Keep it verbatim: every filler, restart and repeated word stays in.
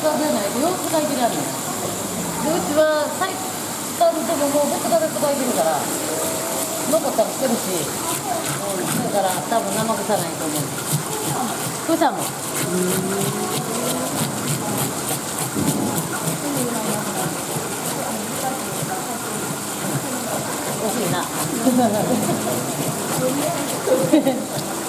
じゃないとよう使い切らんねん。でうちは最短でももう別がで使い切るから残ったら捨てるし、うん、だから多分生臭ないと思う。草も惜しいな。